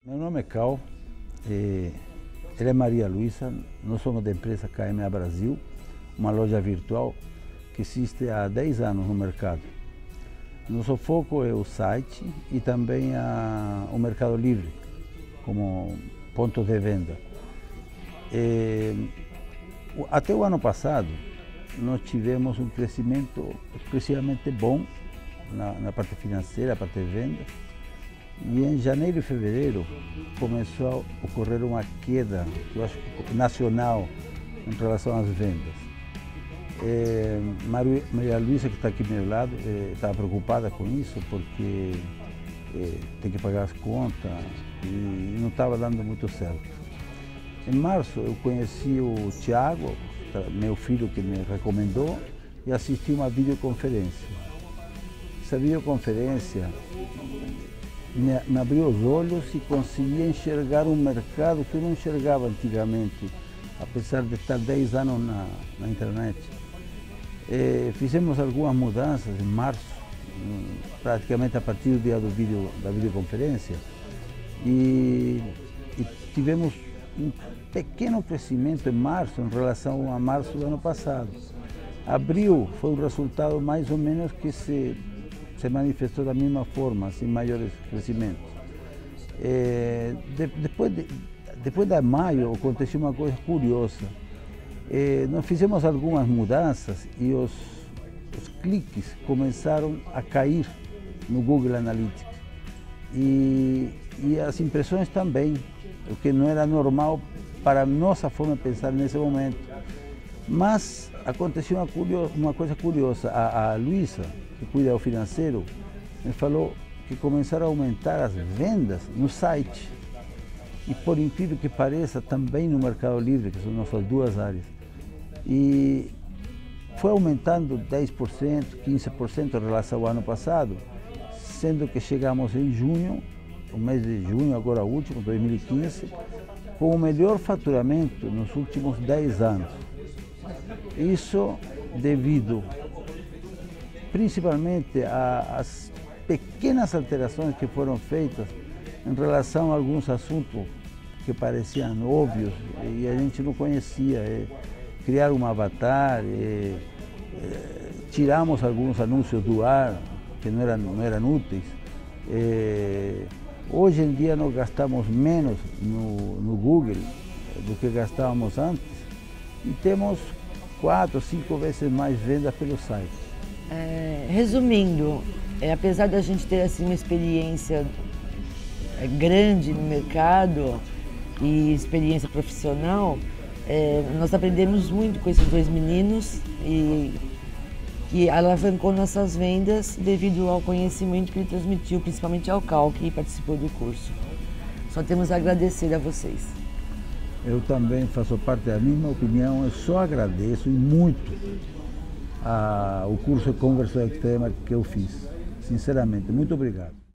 Meu nome é Cal, ela é Maria Luísa, nós somos da empresa KMA Brasil, uma loja virtual que existe há 10 anos no mercado. Nosso foco é o site e também o Mercado Livre, como ponto de venda. Até o ano passado, nós tivemos um crescimento expressivamente bom na parte financeira, na parte de venda. E em janeiro e fevereiro começou a ocorrer uma queda, eu acho que nacional, em relação às vendas. Maria Luísa, que está aqui ao meu lado, estava preocupada com isso, porque tem que pagar as contas e não estava dando muito certo. Em março eu conheci o Tiago, meu filho, que me recomendou, e assisti uma videoconferência. Essa videoconferência me abriu os olhos e consegui enxergar um mercado que eu não enxergava antigamente, apesar de estar 10 anos na internet. Fizemos algumas mudanças em março, praticamente a partir do dia da videoconferência, e tivemos um pequeno crescimento em março em relação a março do ano passado. Abril foi um resultado mais ou menos que se manifestou da mesma forma, sem maiores crescimentos. Depois de maio aconteceu uma coisa curiosa. Nós fizemos algumas mudanças e os cliques começaram a cair no Google Analytics e as impressões também, o que não era normal para a nossa forma de pensar nesse momento. Mas aconteceu uma coisa curiosa. A Luísa, que cuida do financeiro, me falou que começaram a aumentar as vendas no site. E por incrível que pareça, também no Mercado Livre, que são nossas duas áreas. E foi aumentando 10%, 15% em relação ao ano passado, sendo que chegamos em junho, o mês de junho, agora último, 2015, com o melhor faturamento nos últimos 10 anos. Isso devido principalmente às pequenas alterações que foram feitas em relação a alguns assuntos que pareciam óbvios e a gente não conhecia. Criar um avatar, tiramos alguns anúncios do ar que não eram úteis. Hoje em dia nós gastamos menos no Google do que gastávamos antes e temos 4 ou 5 vezes mais vendas pelo site. Resumindo, apesar da gente ter assim, uma experiência grande no mercado e experiência profissional, nós aprendemos muito com esses dois meninos e que alavancou nossas vendas devido ao conhecimento que ele transmitiu, principalmente ao Cal, que participou do curso. Só temos a agradecer a vocês. Eu também faço parte da mesma opinião, eu só agradeço e muito o curso de Conversão Extrema que eu fiz. Sinceramente, muito obrigado.